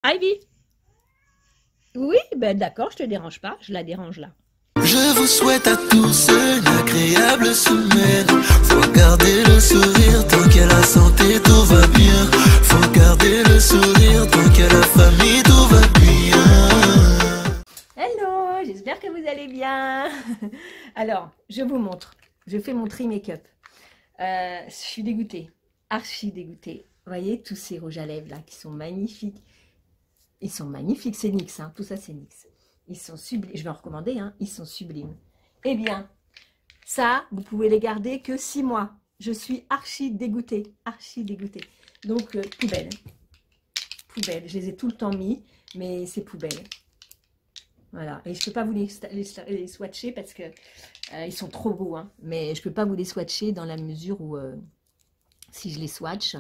Ivy? Oui, ben d'accord, je te dérange pas, je la dérange là. Je vous souhaite à tous une agréable semaine. Faut garder le sourire tant qu'il y a la santé, tout va bien. Faut garder le sourire tant qu'il y a la famille, tout va bien. Hello, j'espère que vous allez bien. Alors, je vous montre. Je fais mon tri make-up. Je suis dégoûtée, archi dégoûtée. Vous voyez tous ces rouges à lèvres là qui sont magnifiques. Ils sont magnifiques, c'est NYX, hein. Tout ça c'est NYX. Ils sont sublimes, je vais en recommander, hein. Ils sont sublimes. Eh bien, ça, vous pouvez les garder que 6 mois. Je suis archi dégoûtée, archi dégoûtée. Donc, poubelle. Poubelle, je les ai tout le temps mis, mais c'est poubelle. Voilà, et je ne peux pas vous les swatcher parce que ils sont trop beaux, hein. Mais je ne peux pas vous les swatcher dans la mesure où, si je les swatch,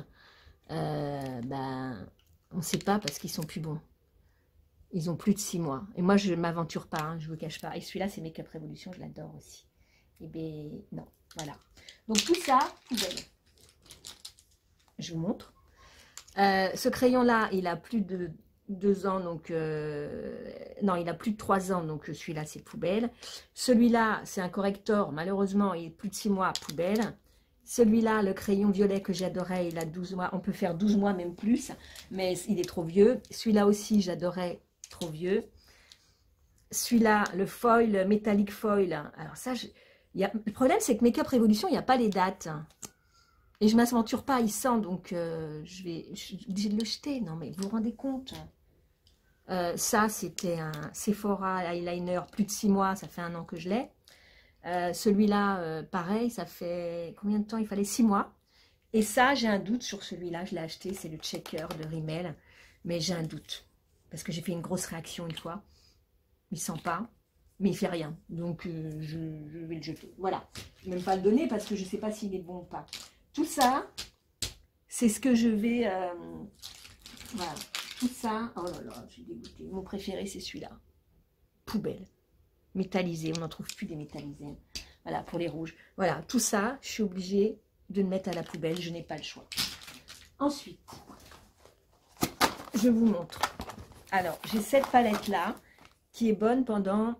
ben, on ne sait pas parce qu'ils sont plus bons. Ils ont plus de 6 mois. Et moi, je ne m'aventure pas, hein, je ne vous cache pas. Et celui-là, c'est Make Up Révolution, je l'adore aussi. Et bien, non, voilà. Donc, tout ça, poubelle. Je vous montre. Ce crayon-là, il a plus de 2 ans, donc... non, il a plus de 3 ans, donc celui-là, c'est poubelle. Celui-là, c'est un corrector. Malheureusement, il est plus de 6 mois, poubelle. Celui-là, le crayon violet que j'adorais, il a 12 mois. On peut faire 12 mois, même plus, mais il est trop vieux. Celui-là aussi, j'adorais, trop vieux. Celui-là, le foil, métallique foil. Alors ça, le problème, c'est que Make Up Révolution, il n'y a pas les dates. Et je ne m'aventure pas, il sent, donc je vais obligée de le jeter. Non, mais vous vous rendez compte? Ça, c'était un Sephora eyeliner, plus de 6 mois, ça fait 1 an que je l'ai. Celui-là, pareil, ça fait combien de temps? Il fallait 6 mois. Et ça, j'ai un doute sur celui-là, je l'ai acheté, c'est le Checker de Rimmel. Mais j'ai un doute, parce que j'ai fait une grosse réaction une fois. Il ne sent pas, mais il ne fait rien. Donc, je vais le jeter. Voilà, je ne vais même pas le donner parce que je ne sais pas s'il est bon ou pas. Tout ça, c'est ce que je vais... voilà, tout ça... Oh là là, je suis dégoûtée. Mon préféré, c'est celui-là. Poubelle. Métallisé, on n'en trouve plus des métallisés. Voilà, pour les rouges. Voilà, tout ça, je suis obligée de le mettre à la poubelle. Je n'ai pas le choix. Ensuite, je vous montre. Alors, j'ai cette palette-là qui est bonne pendant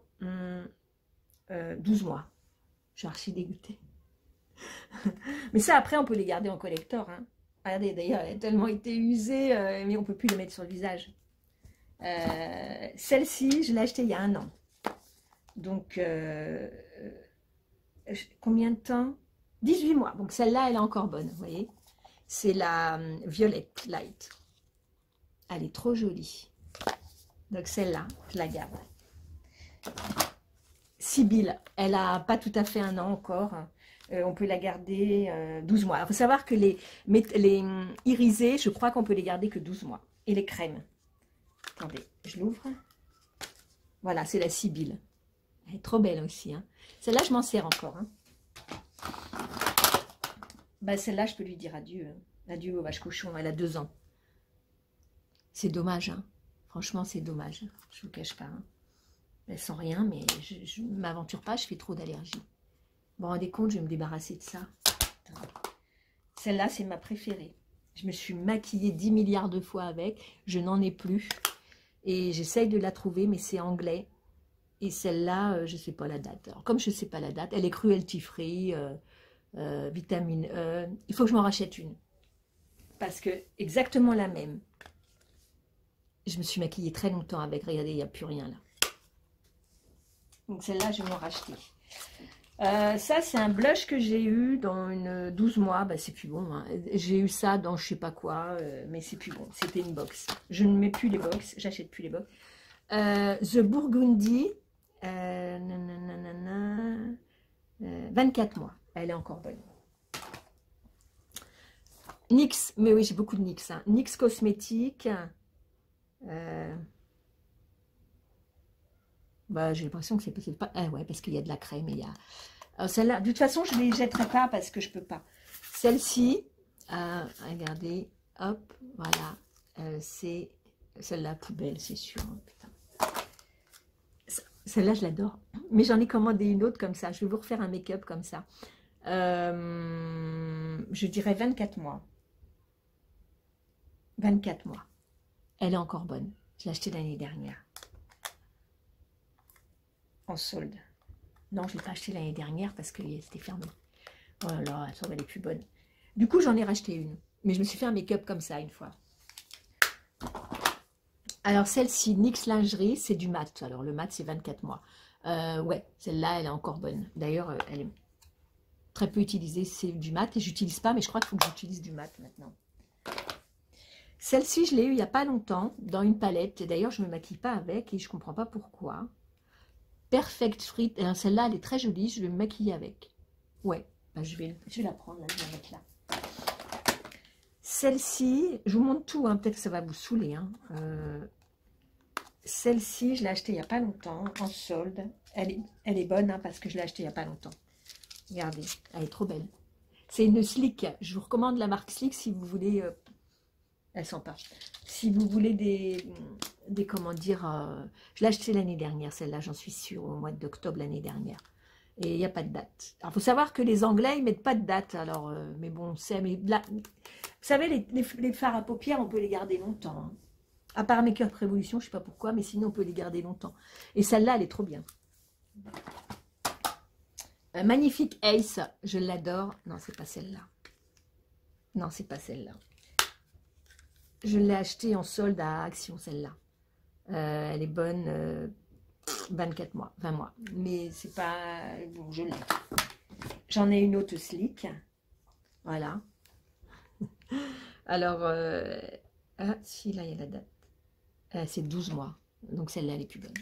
12 mois. Je suis archi dégoûtée. Mais ça, après, on peut les garder en collector. Hein. Regardez, d'ailleurs, elle a tellement été usée, mais on ne peut plus les mettre sur le visage. Celle-ci, je l'ai achetée il y a 1 an. Donc, combien de temps? 18 mois. Donc, celle-là, elle est encore bonne, vous voyez. C'est la Violet Light. Elle est trop jolie. Donc, celle-là, je la garde. Sibylle, elle n'a pas tout à fait 1 an encore. On peut la garder 12 mois. Il faut savoir que les irisés, je crois qu'on peut les garder que 12 mois. Et les crèmes. Attendez, je l'ouvre. Voilà, c'est la Sibylle. Elle est trop belle aussi. Hein. Celle-là, je m'en sers encore. Hein. Bah, celle-là, je peux lui dire adieu. Hein. Adieu aux vaches cochons. Elle a 2 ans. C'est dommage. Hein. Franchement, c'est dommage. Je ne vous cache pas. Hein. Elle sent rien, mais je ne m'aventure pas. Je fais trop d'allergies. Vous vous rendez compte, je vais me débarrasser de ça. Celle-là, c'est ma préférée. Je me suis maquillée 10 milliards de fois avec. Je n'en ai plus. Et j'essaye de la trouver, mais c'est anglais. Et celle-là, je ne sais pas la date. Alors, comme je ne sais pas la date, elle est cruelty-free, vitamine E. Il faut que je m'en rachète une. Parce que exactement la même. Je me suis maquillée très longtemps avec. Regardez, il n'y a plus rien là. Donc celle-là, je vais m'en racheter. Ça, c'est un blush que j'ai eu dans une 12 mois. Bah, c'est plus bon. Hein. J'ai eu ça dans je sais pas quoi, mais c'est plus bon. C'était une box. Je ne mets plus les box. J'achète plus les box. The Burgundy. 24 mois. Elle est encore bonne. NYX. Mais oui, j'ai beaucoup de NYX. Hein. NYX Cosmétique. Bah, j'ai l'impression que c'est pas... Ah ouais, parce qu'il y a de la crème. Il y a... celle-là, de toute façon, je ne les jetterai pas parce que je peux pas. Celle-ci, regardez, hop, voilà. C'est celle-là, poubelle, c'est sûr. Putain. Celle-là, je l'adore. Mais j'en ai commandé une autre comme ça. Je vais vous refaire un make-up comme ça. Je dirais 24 mois. 24 mois. Elle est encore bonne. Je l'ai achetée l'année dernière. En solde. Non, je ne l'ai pas achetée l'année dernière parce que c'était fermé. Oh là là, elle est plus bonne. Du coup, j'en ai racheté une. Mais je me suis fait un make-up comme ça une fois. Alors, celle-ci, NYX Lingerie, c'est du mat. Alors, le mat, c'est 24 mois. Ouais, celle-là, elle est encore bonne. D'ailleurs, elle est très peu utilisée. C'est du mat et j'utilise pas, mais je crois qu'il faut que j'utilise du mat maintenant. Celle-ci, je l'ai eue il n'y a pas longtemps dans une palette. Et d'ailleurs, je ne me maquille pas avec et je ne comprends pas pourquoi. Perfect Fruit. Celle-là, elle est très jolie. Je vais me maquiller avec. Ouais, bah, je vais la prendre. Là, je vais la mettre là. Celle-ci, je vous montre tout. Hein, peut-être que ça va vous saouler. Hein. Celle-ci, je l'ai achetée il n'y a pas longtemps en solde. Elle est bonne hein, parce que je l'ai achetée il n'y a pas longtemps. Regardez, elle est trop belle. C'est une Slick. Je vous recommande la marque Slick si vous voulez... elle sent pas. Si vous voulez des comment dire... je l'ai achetée l'année dernière, celle-là, j'en suis sûre, au mois d'octobre l'année dernière. Et il n'y a pas de date. Alors, il faut savoir que les Anglais, ils ne mettent pas de date. Alors, mais bon, vous savez, les fards à paupières, on peut les garder longtemps. Hein. À part Make-up Révolution, je ne sais pas pourquoi, mais sinon, on peut les garder longtemps. Et celle-là, elle est trop bien. Magnifique Ace, je l'adore. Non, c'est pas celle-là. Non, c'est pas celle-là. Je l'ai achetée en solde à Action, celle-là. Elle est bonne 24 mois, 20 mois. Mais c'est pas... Bon, je l'ai. J'en ai une autre Slick. Voilà. Alors, ah, si, là, il y a la date. C'est 12 mois. Donc, celle-là, elle est plus bonne.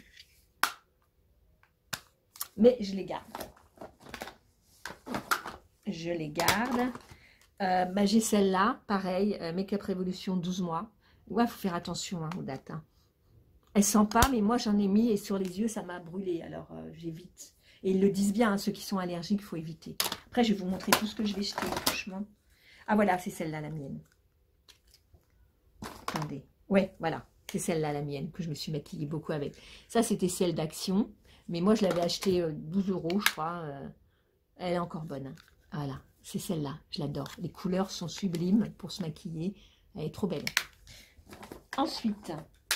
Mais je les garde. Je les garde. Bah, j'ai celle-là, pareil, Make-up Révolution 12 mois. Ouais, il faut faire attention hein, aux dates. Hein. Elle sent pas, mais moi j'en ai mis et sur les yeux ça m'a brûlé, alors j'évite. Et ils le disent bien, hein, ceux qui sont allergiques, il faut éviter. Après, je vais vous montrer tout ce que je vais jeter, franchement. Ah voilà, c'est celle-là la mienne. Attendez. Ouais, voilà, c'est celle-là la mienne que je me suis maquillée beaucoup avec. Ça, c'était celle d'Action, mais moi je l'avais achetée 12 €, je crois. Elle est encore bonne. Hein. Voilà. C'est celle-là, je l'adore. Les couleurs sont sublimes pour se maquiller. Elle est trop belle. Ensuite.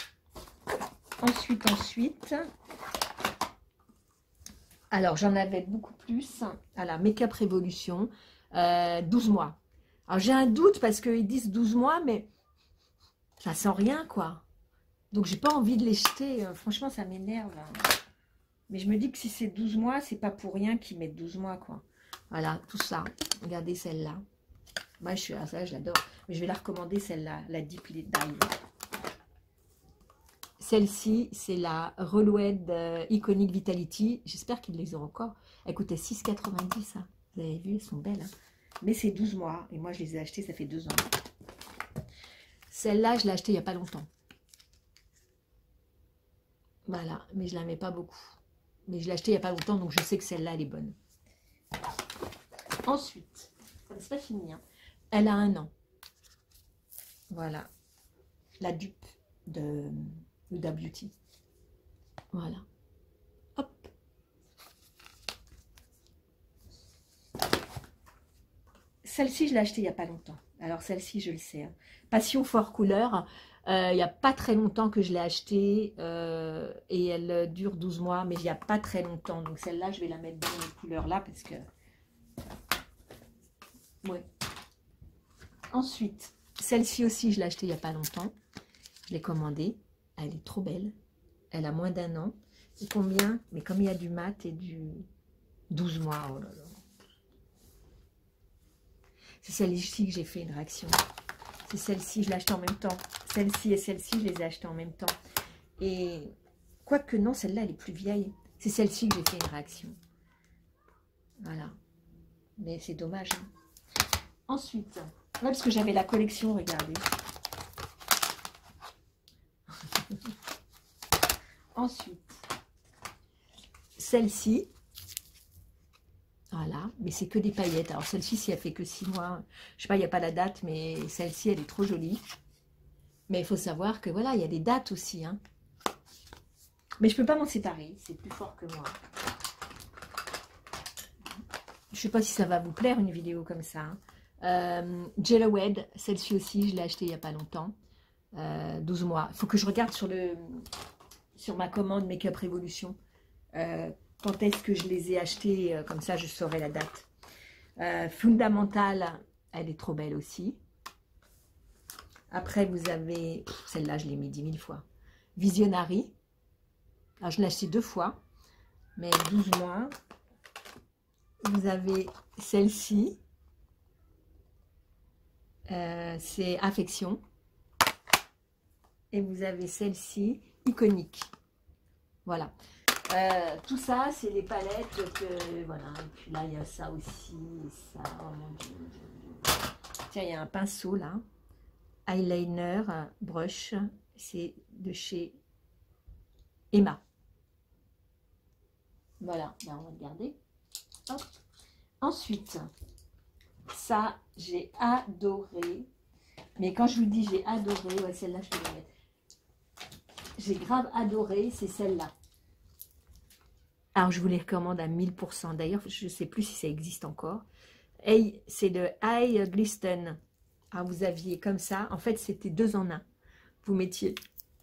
Alors, j'en avais beaucoup plus. Voilà, Make-up Révolution. 12 mois. Alors, j'ai un doute parce qu'ils disent 12 mois, mais ça sent rien, quoi. Donc, j'ai pas envie de les jeter. Franchement, ça m'énerve. Mais je me dis que si c'est 12 mois, c'est pas pour rien qu'ils mettent 12 mois, quoi. Voilà, tout ça. Regardez celle-là. Moi, ça, je l'adore. Mais je vais la recommander, celle-là, la Deep Dive. Celle-ci, c'est la Reloued Iconic Vitality. J'espère qu'ils les ont encore. Elle coûtait 6,90. Hein. Vous avez vu, elles sont belles. Hein. Mais c'est 12 mois. Et moi, je les ai achetées, ça fait 2 ans. Celle-là, je l'ai achetée il n'y a pas longtemps. Voilà, mais je ne la mets pas beaucoup. Mais je l'ai achetée il n'y a pas longtemps, donc je sais que celle-là, elle est bonne. Ensuite, c'est pas fini, hein. Elle a 1 an. Voilà. La dupe de Huda Beauty. Voilà. Hop. Celle-ci, je l'ai achetée il n'y a pas longtemps. Alors, celle-ci, je le sais. Hein. Passion Fort Couleur. Il n'y a pas très longtemps que je l'ai achetée. Et elle dure 12 mois, mais il n'y a pas très longtemps. Donc, celle-là, je vais la mettre dans les couleurs-là parce que... Ouais. Ensuite, celle-ci aussi, je l'ai achetée il n'y a pas longtemps. Je l'ai commandée. Elle est trop belle. Elle a moins d'1 an. Et combien? Mais comme il y a du mat et du 12 mois. Oh là là. C'est celle-ci que j'ai fait une réaction. C'est celle-ci, je l'ai achetée en même temps. Celle-ci et celle-ci, je les ai achetées en même temps. Et quoique non, celle-là, elle est plus vieille. C'est celle-ci que j'ai fait une réaction. Voilà. Mais c'est dommage. Hein. Ensuite, ouais, parce que j'avais la collection, regardez. Ensuite, celle-ci, voilà, mais c'est que des paillettes. Alors celle-ci, si elle fait que 6 mois, je sais pas, il n'y a pas la date, mais celle-ci, elle est trop jolie. Mais il faut savoir que voilà, il y a des dates aussi. Hein. Mais je peux pas m'en séparer, c'est plus fort que moi. Je sais pas si ça va vous plaire, une vidéo comme ça. Hein. Jello Wed, celle-ci aussi, je l'ai achetée il n'y a pas longtemps. 12 mois. Il faut que je regarde sur ma commande Make-up Révolution. Quand est-ce que je les ai achetés, comme ça je saurai la date. Fundamental, elle est trop belle aussi. Après, vous avez, celle-là, je l'ai mis 10 000 fois. Visionary. Alors, je l'ai acheté 2 fois, mais 12 mois. Vous avez celle-ci. C'est Affection. Et vous avez celle-ci, Iconique. Voilà. Tout ça, c'est les palettes que... Voilà. Et puis là, il y a ça aussi. Et ça. Oh mon Dieu, mon Dieu, mon Dieu. Tiens, il y a un pinceau là. Eyeliner, brush. C'est de chez Emma. Voilà. Là, on va regarder. Hop. Ensuite, ça, j'ai adoré. Mais quand je vous dis j'ai adoré, ouais, celle-là, je peux la mettre. J'ai grave adoré, c'est celle-là. Alors, je vous les recommande à 1000%. D'ailleurs, je ne sais plus si ça existe encore. Hey, c'est le Eye Glisten. Alors, vous aviez comme ça. En fait, c'était 2 en 1. Vous mettiez...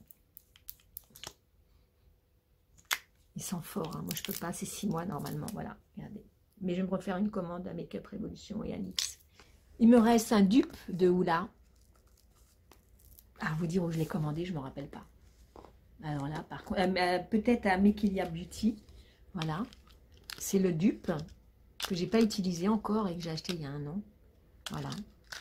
Il sent fort. Hein. Moi, je ne peux pas. C'est 6 mois normalement. Voilà, regardez. Mais je vais me refaire une commande à Make-up Révolution et à NYX. Il me reste un dupe de Hoola. Ah, vous dire où je l'ai commandé, je ne me rappelle pas. Alors là, par contre, peut-être à Mekilia Beauty. Voilà. C'est le dupe que j'ai pas utilisé encore et que j'ai acheté il y a 1 an. Voilà.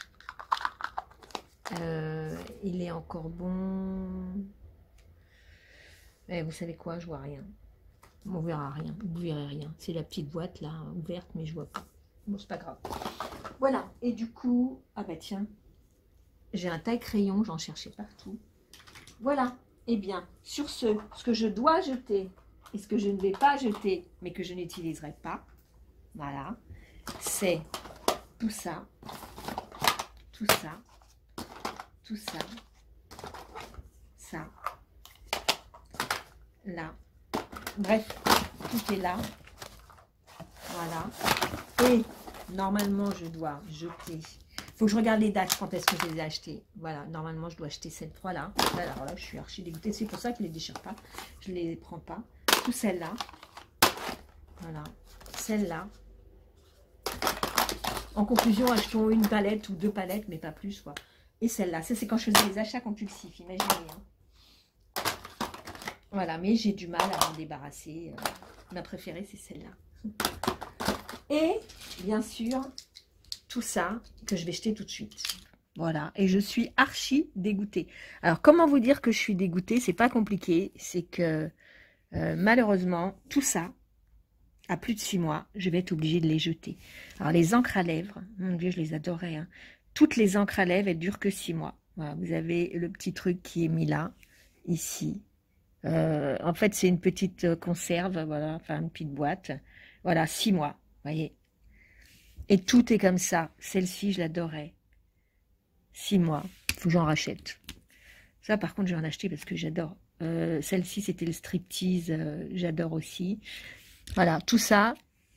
Il est encore bon. Et vous savez quoi, je vois rien. On verra rien. Vous verrez rien. C'est la petite boîte là, ouverte, mais je vois pas. Bon, c'est pas grave. Voilà. Et du coup, ah bah tiens, j'ai un taille-crayon, j'en cherchais partout. Voilà. Eh bien, sur ce que je dois jeter et ce que je ne vais pas jeter, mais que je n'utiliserai pas, voilà, c'est tout ça, tout ça, tout ça, ça, là. Bref, tout est là. Voilà. Et normalement, je dois jeter... Faut que je regarde les dates, quand est-ce que je les ai achetés. Voilà, normalement, je dois acheter ces 3-là. Alors là, je suis archi dégoûtée. C'est pour ça que je ne les déchire pas. Je ne les prends pas. Tout celle-là. Voilà. Celle-là. En conclusion, achetons une palette ou 2 palettes, mais pas plus, quoi. Et celle-là. Ça, c'est quand je faisais les achats compulsifs. Imaginez. Hein. Voilà, mais j'ai du mal à m'en débarrasser. Ma préférée, c'est celle-là. Et, bien sûr... tout ça que je vais jeter tout de suite. Voilà, et je suis archi dégoûtée. Alors, comment vous dire que je suis dégoûtée? C'est pas compliqué, c'est que malheureusement, tout ça, à plus de 6 mois, je vais être obligée de les jeter. Alors, les encres à lèvres, mon Dieu, je les adorais. Hein. Toutes les encres à lèvres, elles durent que 6 mois. Voilà, vous avez le petit truc qui est mis là, ici. En fait, c'est une petite conserve, voilà, enfin une petite boîte. Voilà, 6 mois, vous voyez. Et tout est comme ça. Celle-ci, je l'adorais. 6 mois. Il faut que j'en rachète. Ça, par contre, je vais en acheter parce que j'adore. Celle-ci, c'était le striptease. J'adore aussi. Voilà, tout ça.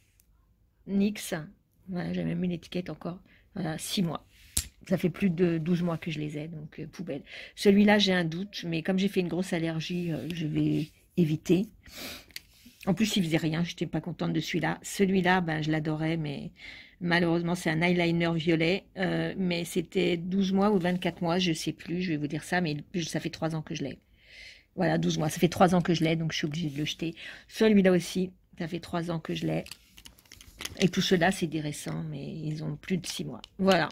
NYX. Voilà, j'ai même mis l'étiquette encore. Voilà, 6 mois. Ça fait plus de 12 mois que je les ai, donc poubelle. Celui-là, j'ai un doute, mais comme j'ai fait une grosse allergie, je vais éviter. En plus, il faisait rien, je n'étais pas contente de celui-là. Celui-là, ben, je l'adorais, mais malheureusement, c'est un eyeliner violet. Mais c'était 12 mois ou 24 mois, je ne sais plus, je vais vous dire ça, mais ça fait 3 ans que je l'ai. Voilà, 12 mois, ça fait 3 ans que je l'ai, donc je suis obligée de le jeter. Celui-là aussi, ça fait 3 ans que je l'ai. Et tout cela, c'est des récents, mais ils ont plus de 6 mois. Voilà.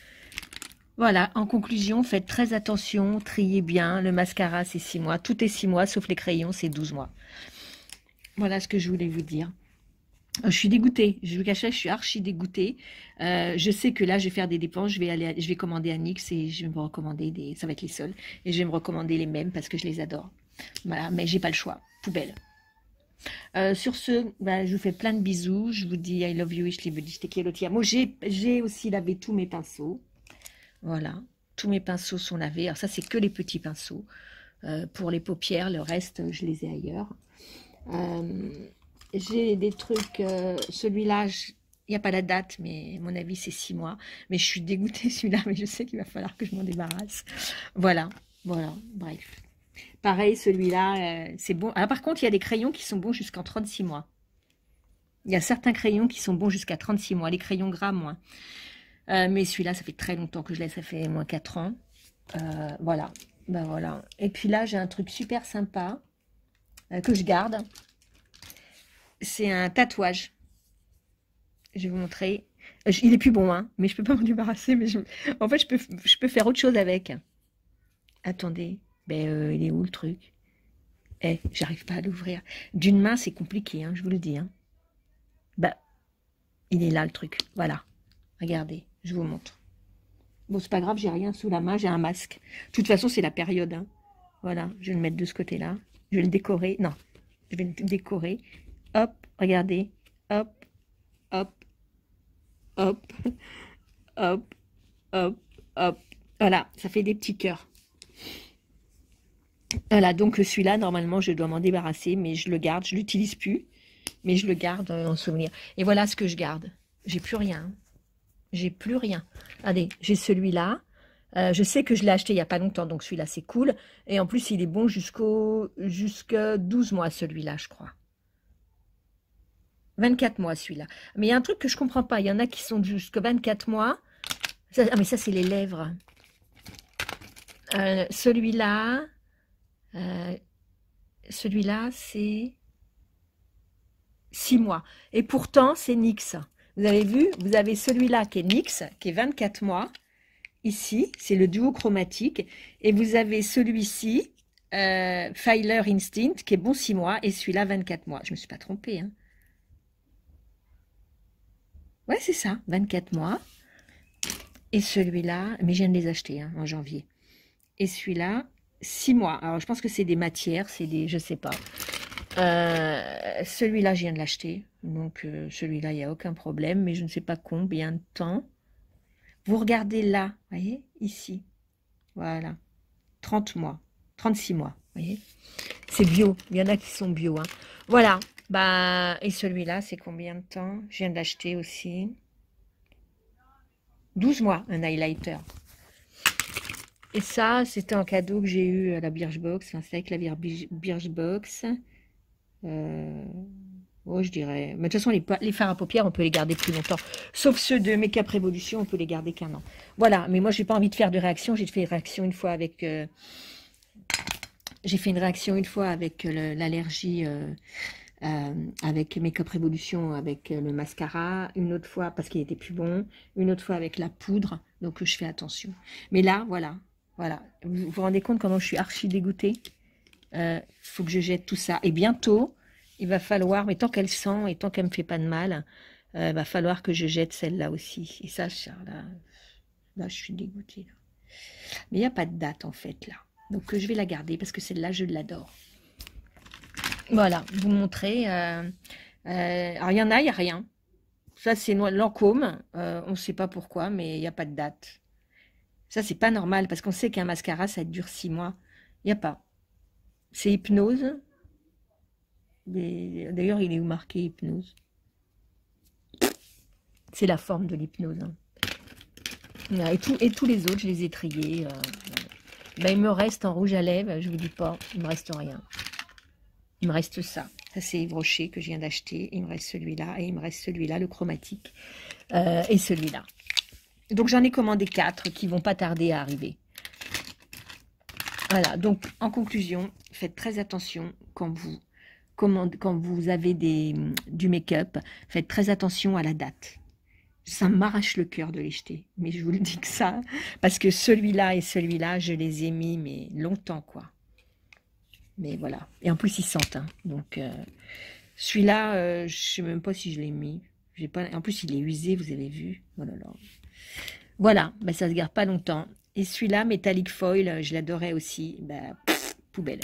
Voilà, en conclusion, faites très attention, triez bien. Le mascara, c'est 6 mois. Tout est 6 mois, sauf les crayons, c'est 12 mois. Voilà ce que je voulais vous dire. Je suis dégoûtée, je vous cachais, je suis archi dégoûtée. Je sais que là, je vais faire des dépenses, je vais commander à NYX et je vais me recommander des... Ça va être les seuls. Et je vais me recommander les mêmes parce que je les adore. Voilà, mais j'ai pas le choix. Poubelle. Sur ce, je vous fais plein de bisous. Je vous dis I love you, ich liebe dich, te quiero, ti amo. J'ai aussi lavé tous mes pinceaux. Voilà, tous mes pinceaux sont lavés. Alors ça, c'est que les petits pinceaux. Pour les paupières, le reste, je les ai ailleurs. J'ai des trucs, celui-là, il n'y a pas la date, mais à mon avis, c'est 6 mois. Mais je suis dégoûtée celui-là, mais je sais qu'il va falloir que je m'en débarrasse. Voilà, Voilà, bref. Pareil, celui-là, c'est bon. Ah, par contre, il y a des crayons qui sont bons jusqu'en 36 mois. Il y a certains crayons qui sont bons jusqu'à 36 mois. Les crayons gras, moins. Mais celui-là, ça fait très longtemps que je l'ai. Ça fait moins 4 ans. Voilà. Ben voilà. Et puis là, j'ai un truc super sympa que je garde. C'est un tatouage. Je vais vous montrer. Il est plus bon, hein, mais je peux pas m'en débarrasser. Mais en fait, je peux faire autre chose avec. Attendez. Ben, il est où le truc? Eh, j'arrive pas à l'ouvrir. D'une main, c'est compliqué, hein, je vous le dis. Hein. Bah, il est là, le truc. Voilà. Regardez, je vous montre. Bon, c'est pas grave, j'ai rien sous la main, j'ai un masque. De toute façon, c'est la période. Hein. Voilà, je vais le mettre de ce côté-là. Je vais le décorer. Non, je vais le décorer. Hop, regardez. Hop, hop, hop, hop, hop, hop. Voilà, ça fait des petits cœurs. Voilà, donc celui-là, normalement, je dois m'en débarrasser, mais je le garde, je ne l'utilise plus, mais je le garde en souvenir. Et voilà ce que je garde. J'ai plus rien. Hein. J'ai plus rien. Allez, j'ai celui-là. Je sais que je l'ai acheté il n'y a pas longtemps, donc celui-là, c'est cool. Et en plus, il est bon jusqu'à 12 mois, celui-là, je crois. 24 mois, celui-là. Mais il y a un truc que je ne comprends pas. Il y en a qui sont jusqu'à 24 mois. Ça, ah, mais ça, c'est les lèvres. Celui-là... celui-là, c'est 6 mois. Et pourtant, c'est NYX. Vous avez vu, vous avez celui-là qui est NYX, qui est 24 mois. Ici, c'est le duo chromatique. Et vous avez celui-ci, Filer Instinct, qui est bon 6 mois. Et celui-là, 24 mois. Je ne me suis pas trompée. Hein. Ouais, c'est ça, 24 mois. Et celui-là, mais je viens de les acheter hein, en janvier. Et celui-là, 6 mois. Alors, je pense que c'est des matières, c'est des... Je sais pas. Celui-là, je viens de l'acheter. Donc, celui-là, il n'y a aucun problème. Mais je ne sais pas combien de temps. Vous regardez là, vous voyez, ici. Voilà. 30 mois. 36 mois, vous voyez. C'est bio. Il y en a qui sont bio. Hein. Voilà. Bah, et celui-là, c'est combien de temps? Je viens de l'acheter aussi. 12 mois, un highlighter. Et ça, c'était un cadeau que j'ai eu à la Birchbox. Enfin, c'est avec la Birchbox. Oh, je dirais. Mais de toute façon, les fards à paupières, on peut les garder plus longtemps. Sauf ceux de Make-up Révolution, on peut les garder qu'un an. Voilà. Mais moi, j'ai pas envie de faire de réaction. J'ai fait une réaction une fois avec... j'ai fait une réaction une fois avec l'allergie... avec Make-up Révolution, avec le mascara, une autre fois parce qu'il était plus bon, une autre fois avec la poudre, donc je fais attention. Mais là, voilà, vous vous rendez compte comment je suis archi dégoûtée. Faut que je jette tout ça. Et bientôt, il va falloir, mais tant qu'elle sent et tant qu'elle me fait pas de mal, va falloir que je jette celle-là aussi. Et ça, là, je suis dégoûtée. Là. Mais il n'y a pas de date en fait là. Donc je vais la garder parce que celle-là, je l'adore. Voilà, vous montrer. Alors, il y en a, il n'y a rien. Ça, c'est Lancôme. On ne sait pas pourquoi, mais il n'y a pas de date. Ça, c'est pas normal, parce qu'on sait qu'un mascara, ça dure 6 mois. Il n'y a pas. C'est Hypnose. D'ailleurs, il est où marqué Hypnose? C'est la forme de l'hypnose. Hein. Et tous les autres, je les ai triés. Ben, il me reste en rouge à lèvres, je ne vous dis pas, il me reste rien. Il me reste ça. Ça, c'est Yves Rocher que je viens d'acheter. Il me reste celui-là et il me reste celui-là, le chromatique. Et celui-là. Donc, j'en ai commandé 4 qui ne vont pas tarder à arriver. Voilà. Donc, en conclusion, faites très attention quand vous avez du make-up. Faites très attention à la date. Ça m'arrache le cœur de les jeter. Mais je vous le dis que ça. Parce que celui-là et celui-là, je les ai mis, mais longtemps, quoi. Mais voilà. Et en plus, ils sentent. Hein. Donc, celui-là, je ne sais même pas si je l'ai mis. En plus, il est usé, vous avez vu. Oh là là. Voilà. Ben, ça ne se garde pas longtemps. Et celui-là, Metallic Foil, je l'adorais aussi. Ben, poubelle.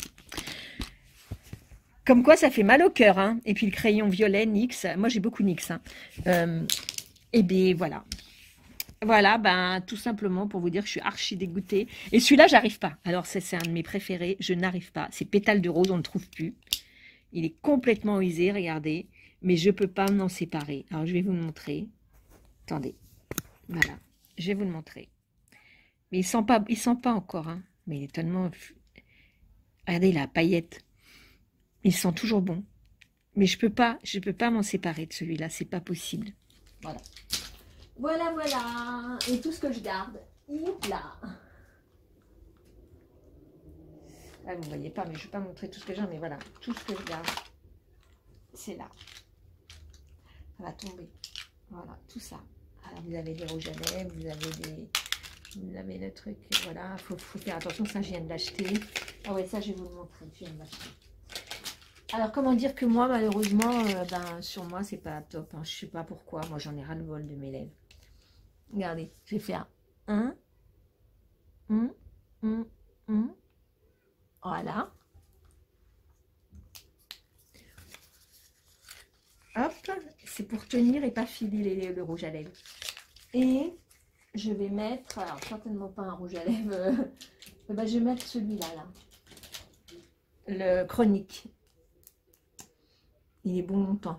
Comme quoi, ça fait mal au cœur. Hein. Et puis, le crayon violet, NYX. Moi, j'ai beaucoup NYX. Hein. Et bien, voilà. Voilà, ben, tout simplement pour vous dire que je suis archi dégoûtée. Et celui-là, j'arrive pas. Alors, c'est un de mes préférés. Je n'arrive pas. C'est Pétale de rose, on ne le trouve plus. Il est complètement usé, regardez. Mais je ne peux pas m'en séparer. Alors, je vais vous le montrer. Attendez. Voilà. Je vais vous le montrer. Mais il sent pas encore. Hein. Mais il est tellement... Regardez, la paillette. Il sent toujours bon. Mais je peux pas m'en séparer de celui-là. C'est pas possible. Voilà. Voilà, voilà. Et tout ce que je garde. Hop là. Là, vous voyez pas, mais je ne vais pas montrer tout ce que j'ai. Mais voilà, tout ce que je garde, c'est là. Ça va tomber. Voilà, tout ça. Alors, vous avez des rouges à lèvres, vous avez le truc, voilà, faut faire attention, ça je viens de l'acheter. Ah ouais, ça je vais vous le montrer, je viens de l'acheter. Alors comment dire que moi malheureusement, sur moi c'est pas top, hein. Je sais pas pourquoi, moi j'en ai ras le bol de mes lèvres. Regardez, je vais faire voilà. Hop, c'est pour tenir et pas filer le rouge à lèvres. Et je vais mettre, alors certainement pas un rouge à lèvres, je vais mettre celui-là, là. Le chronique. Il est bon longtemps.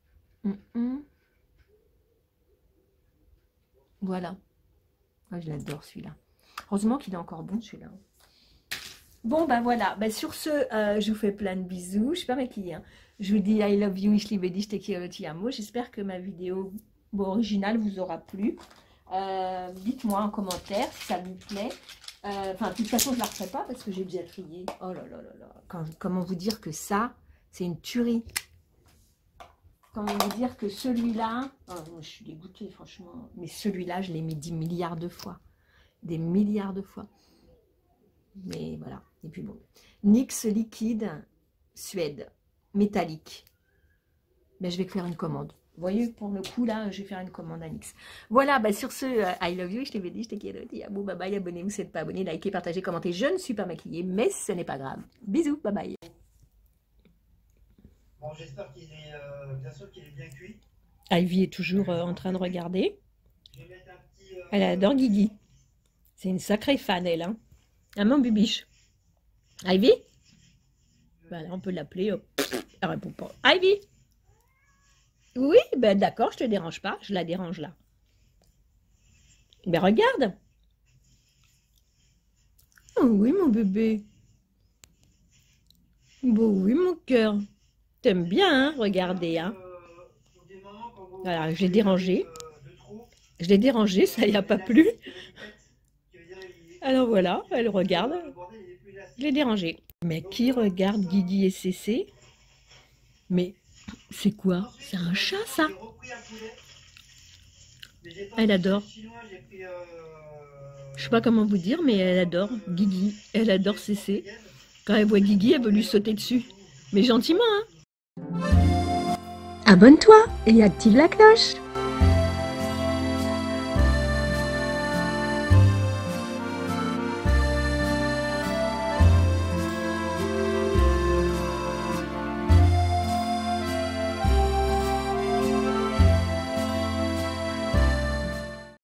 Voilà. Ah, je l'adore celui-là. Heureusement qu'il est encore bon celui-là. Bon, ben voilà. Ben, sur ce, je vous fais plein de bisous. Je ne suis pas maquillée. Hein. Je vous dis I love you, ich liebe dich, te quiero, ti amo. J'espère que ma vidéo originale vous aura plu. Dites-moi en commentaire si ça vous plaît. Enfin, de toute façon, je ne la referai pas parce que j'ai déjà trié. Oh là là là là. Comment vous dire que ça, c'est une tuerie. Comment vous dire que celui-là... Oh, moi, je suis dégoûtée, franchement. Mais celui-là, je l'ai mis 10 milliards de fois. Des milliards de fois. Mais voilà. Et puis bon. NYX liquide Suède. Métallique. Ben, je vais faire une commande. Vous voyez, pour le coup, là, je vais faire une commande à NYX. Voilà, bah, sur ce, I love you, je t'ai dit, je t'ai dit, bon, bye bye, abonnez-vous si vous n'êtes pas abonné, likez, partagez, commentez. Je ne suis pas maquillée, mais ce n'est pas grave. Bisous, bye bye. Bon, j'espère qu'il est, bien sûr qu'il est bien cuit. Ivy est toujours en train de regarder. Je vais mettre un petit, Elle adore Guigui. C'est une sacrée fan, elle. Hein. Ah, mon bibiche. Ivy? Voilà, on peut l'appeler. Elle répond pas. Ivy? Oui, ben d'accord, je te dérange pas. Je la dérange là. Ben regarde. Oh oui, mon bébé. Bon oui, mon cœur. T'aimes bien, hein, regarder, hein. Voilà, je l'ai dérangé. Je l'ai dérangé, ça y a pas plu. Alors voilà, elle regarde. Je l'ai dérangé. Mais qui regarde Guigui et Cécé? Mais c'est quoi? C'est un chat, ça? Elle adore. Je sais pas comment vous dire, mais elle adore Guigui. Elle adore Cécé. Quand elle voit Guigui, elle veut lui sauter dessus. Mais gentiment, hein? Abonne-toi et active la cloche.